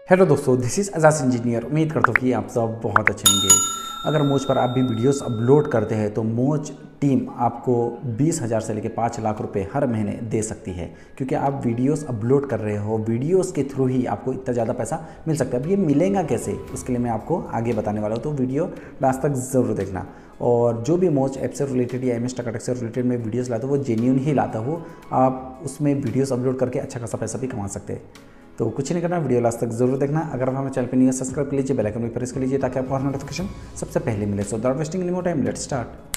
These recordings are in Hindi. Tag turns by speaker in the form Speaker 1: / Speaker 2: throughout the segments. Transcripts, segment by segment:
Speaker 1: हेलो दोस्तों, दिस इज़ अजाज इंजीनियर। उम्मीद करता हूँ कि आप सब बहुत अच्छे होंगे। अगर मोज पर आप भी वीडियोस अपलोड करते हैं तो मोज टीम आपको 20,000 से लेकर 5 लाख रुपए हर महीने दे सकती है, क्योंकि आप वीडियोस अपलोड कर रहे हो। वीडियोस के थ्रू ही आपको इतना ज़्यादा पैसा मिल सकता है। अब ये मिलेगा कैसे, उसके लिए मैं आपको आगे बताने वाला हूँ, तो वीडियो लास्ट तक ज़रूर देखना। और जो भी मोज ऐप से रिलेटेड या MS टकाटक से रिलेटेड मैं वीडियोस लाता हूँ वो जेन्यून ही लाता हूँ। आप उसमें वीडियोस अपलोड करके अच्छा खासा पैसा भी कमा सकते हैं। तो कुछ नहीं करना, वीडियो लास्ट तक जरूर देखना। अगर आप हमारे चैनल पर नहीं है, सब्सक्राइब कर लीजिए, बेल आइकन भी प्रेस कर लीजिए ताकि आपको हर नोटिफिकेशन सबसे पहले मिले। So without wasting any more time, let's start.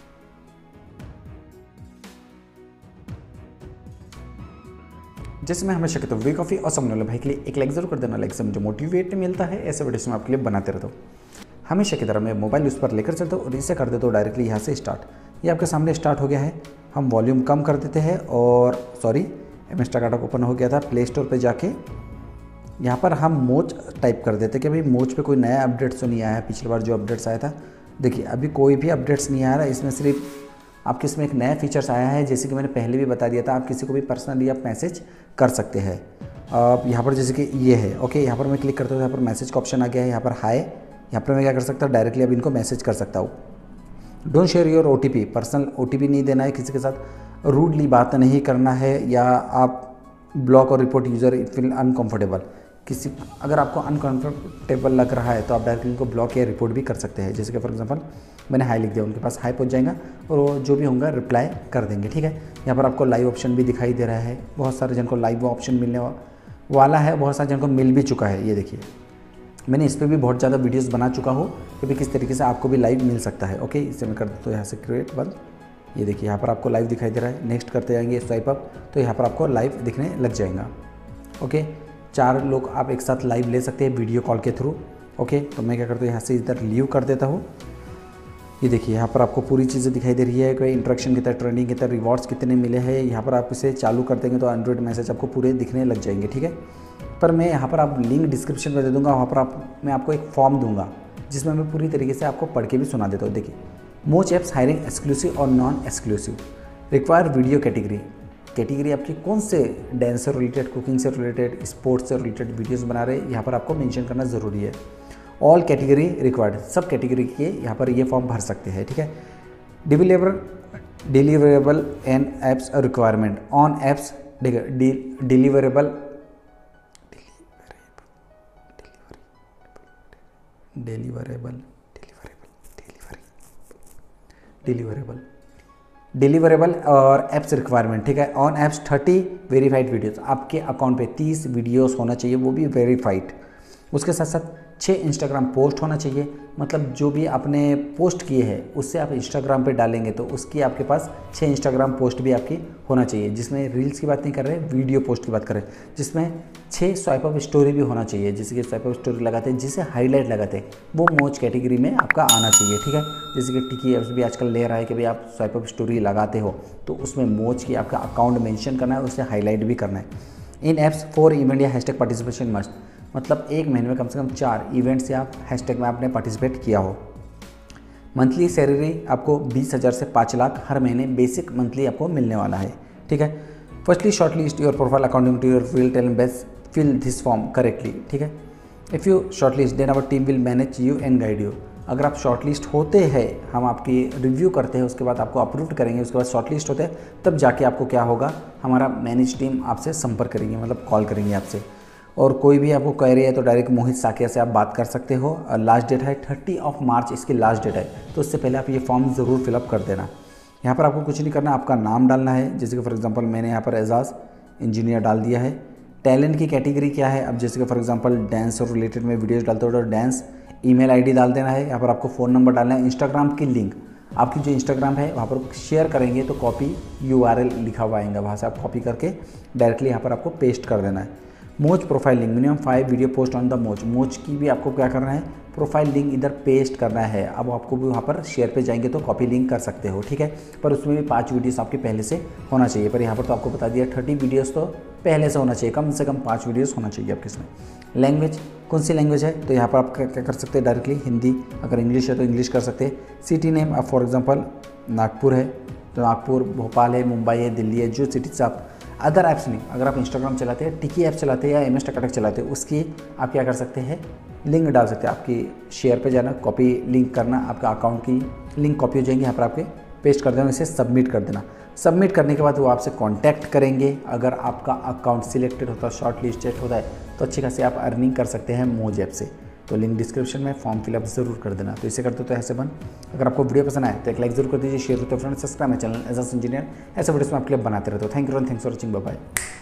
Speaker 1: जैसे मैं हमेशा कहता हूँ, वे कॉफ़ी और समझ वाले भाई के लिए एक लाइक जरूर कर देना। लाइक से मुझे मोटिवेट मिलता है, ऐसे वीडियोस मैं आपके लिए बनाते रहता हूँ। हमेशा की तरह मैं मोबाइल उस पर लेकर चलता हूँ और इसे कर देता हूँ डायरेक्टली यहाँ से स्टार्ट। ये आपके सामने स्टार्ट हो गया है। हम वॉल्यूम कम कर देते हैं और MS टकाटक ओपन हो गया था। प्ले स्टोर पर जाके यहाँ पर हम मोज टाइप कर देते कि भाई मोज पे कोई नया अपडेट्स तो नहीं आया है। पिछली बार जो अपडेट्स आया था, देखिए अभी कोई भी अपडेट्स नहीं आ रहा है। इसमें सिर्फ आपके इसमें एक नया फीचर्स आया है, जैसे कि मैंने पहले भी बता दिया था। आप किसी को भी पर्सनली आप मैसेज कर सकते हैं। यहाँ पर जैसे कि ये है, ओके, यहाँ पर मैं क्लिक करता हूँ, यहाँ पर मैसेज का ऑप्शन आ गया है। यहाँ पर हाय, यहाँ पर मैं क्या कर सकता हूँ, डायरेक्टली अब इनको मैसेज कर सकता हूँ। Don't share your OTP, personal OTP नहीं देना है, किसी के साथ रूडली बात नहीं करना है, या आप ब्लॉक और report user it feel uncomfortable. किसी अगर आपको अनकम्फर्टेबल लग रहा है तो आप डायरेक्टली उनको ब्लॉक या रिपोर्ट भी कर सकते हैं। जैसे कि फॉर एग्जांपल मैंने हाई लिख दिया, उनके पास हाई पहुंच जाएगा और वो जो भी होगा रिप्लाई कर देंगे। ठीक है, यहाँ पर आपको लाइव ऑप्शन भी दिखाई दे रहा है। बहुत सारे जन को लाइव ऑप्शन मिलने वाला है, बहुत सारे जन को मिल भी चुका है। ये देखिए, मैंने इस पर भी बहुत ज़्यादा वीडियोज़ बना चुका हूँ कि भाई किस तरीके से आपको भी लाइव मिल सकता है। ओके, इसे मैं कर देता हूँ यहाँ से क्रिएट बंद। ये देखिए, यहाँ पर आपको लाइव दिखाई दे रहा है। नेक्स्ट करते जाएंगे स्वाइप अप, तो यहाँ पर आपको लाइव दिखने लग जाएगा। ओके, 4 लोग आप एक साथ लाइव ले सकते हैं वीडियो कॉल के थ्रू। ओके, तो मैं क्या करता हूँ, यहाँ से इधर लीव कर देता हूँ। ये देखिए, यहाँ पर आपको पूरी चीज़ें दिखाई दे रही है कि इंट्रैक्शन कितना, ट्रेंडिंग कितना, रिवॉर्ड्स कितने मिले हैं। यहाँ पर आप इसे चालू कर देंगे तो एंड्रॉइड मैसेज आपको पूरे दिखने लग जाएंगे। ठीक है, पर मैं यहाँ पर आप लिंक डिस्क्रिप्शन में दे दूँगा। वहाँ पर मैं आपको एक फॉर्म दूंगा जिसमें मैं पूरी तरीके से आपको पढ़ के भी सुना देता हूँ। देखिए, मोज एप्स हायरिंग एक्सक्लूसिव और non exclusive, require video category आपकी कौन से डांस से रिलेटेड, कुकिंग से रिलेटेड, स्पोर्ट्स से रिलेटेड वीडियोस बना रहे हैं, यहाँ पर आपको मेंशन करना ज़रूरी है। ऑल कैटेगरी रिक्वायर्ड, सब कैटेगरी के यहाँ पर ये फॉर्म भर सकते हैं। ठीक है, deliverable and apps requirement on apps, deliverable और एप्स रिक्वायरमेंट। ठीक है, ऑन एप्स 30 वेरीफाइड वीडियोस, आपके अकाउंट पे 30 वीडियोस होना चाहिए, वो भी वेरीफाइड। उसके साथ साथ 6 इंस्टाग्राम पोस्ट होना चाहिए। मतलब जो भी आपने पोस्ट किए हैं उससे आप इंस्टाग्राम पे डालेंगे तो उसकी आपके पास 6 इंस्टाग्राम पोस्ट भी आपकी होना चाहिए, जिसमें रील्स की बात नहीं कर रहे, वीडियो पोस्ट की बात कर रहे हैं, जिसमें 6 स्वाइप अप स्टोरी भी होना चाहिए। जैसे कि स्वाइप अप स्टोरी लगाते हैं, जिसे हाईलाइट लगाते हैं, वो मोज कैटेगरी में आपका आना चाहिए। ठीक है, जैसे कि टिकी एप्स भी आजकल ले रहा है कि भाई आप स्वाइप अप स्टोरी लगाते हो तो उसमें मोज की आपका अकाउंट मेंशन करना है, उसे हाईलाइट भी करना है। इन एप्स 4 इवेंट या हैशटैग पार्टिसिपेशन मस्ट, मतलब एक महीने में कम से कम 4 इवेंट से आप हैशटैग में आपने पार्टिसिपेट किया हो। मंथली सैलरी आपको 20,000 से 5 लाख हर महीने बेसिक मंथली आपको मिलने वाला है। ठीक है, firstly shortlist your profile according to your field talent best, fill this form correctly. ठीक है, if you shortlist then our team will manage you and guide you. अगर आप शॉर्टलिस्ट होते हैं, हम आपकी रिव्यू करते हैं, उसके बाद आपको अप्रूव करेंगे, उसके बाद शॉर्टलिस्ट होते हैं, तब जाके आपको क्या होगा, हमारा मैनेज टीम आपसे संपर्क करेंगे, मतलब कॉल करेंगे आपसे। और कोई भी आपको कह रही है तो डायरेक्ट मोहित साकिया से आप बात कर सकते हो। लास्ट डेट है 30 मार्च, इसकी लास्ट डेट है, तो उससे पहले आप ये फॉर्म ज़रूर फिलअप कर देना। यहाँ पर आपको कुछ नहीं करना, आपका नाम डालना है। जैसे कि फॉर एग्जांपल मैंने यहाँ पर एजाज इंजीनियर डाल दिया है। टैलेंट की कैटेगरी क्या है, अब जैसे कि फॉर एग्जांपल डांस और रिलेटेड में वीडियोज़ डालते हो तो डांस, ईमेल ID डाल देना है। यहाँ पर आपको फ़ोन नंबर डालना है। इंस्टाग्राम की लिंक, आपकी जो इंस्टाग्राम है वहाँ पर शेयर करेंगे तो कॉपी URL लिखा हुआ आएगा, वहाँ से आप कॉपी करके डायरेक्टली यहाँ पर आपको पेस्ट कर देना है। Moj profile link, minimum 5 video post on the Moj की भी आपको क्या करना है, प्रोफाइल लिंक इधर पेस्ट करना है। अब आपको भी वहाँ पर शेयर पे जाएंगे तो कॉपी लिंक कर सकते हो। ठीक है, पर उसमें भी 5 वीडियोस आपके पहले से होना चाहिए। पर यहाँ पर तो आपको बता दिया 30 वीडियोस तो पहले से होना चाहिए, कम से कम 5 वीडियोस होना चाहिए आपके इसमें। लैंग्वेज, कौन सी लैंग्वेज है, तो यहाँ पर आप क्या कर सकते हैं, डायरेक्टली हिंदी, अगर इंग्लिश है तो इंग्लिश कर सकते हैं। सिटी नेम, अब फॉर एग्जाम्पल नागपुर है तो नागपुर, भोपाल है, मुंबई है, दिल्ली है, जो सिटी से आप अदर ऐप्स नहीं। अगर आप इंस्टाग्राम चलाते हैं, टिकी ऐप चलाते हैं या एम एस टकाटक चलाते हैं, उसकी आप क्या कर सकते हैं, लिंक डाल सकते हैं। आपकी शेयर पे जाना, कॉपी लिंक करना, आपका अकाउंट की लिंक कॉपी हो जाएंगी, यहाँ पर आपके पेस्ट कर देना, इसे सबमिट कर देना। सबमिट करने के बाद वो आपसे कांटेक्ट करेंगे। अगर आपका अकाउंट सिलेक्टेड होता है, शॉर्ट लिस्टेड होता है, तो अच्छी खासी आप अर्निंग कर सकते हैं मोज ऐप से। तो लिंक डिस्क्रिप्शन में, फॉर्म फिलअप ज़रूर कर देना। तो इसे करते तो ऐसे बन। अगर आपको वीडियो पसंद आए तो एक लाइक जरूर कर दीजिए, शेयर होते friend, subscribe my channel as a engineer. ऐसे वीडियोस में आपके लिए बनाते रहते हो। Thank you and thanks for watching, bye bye.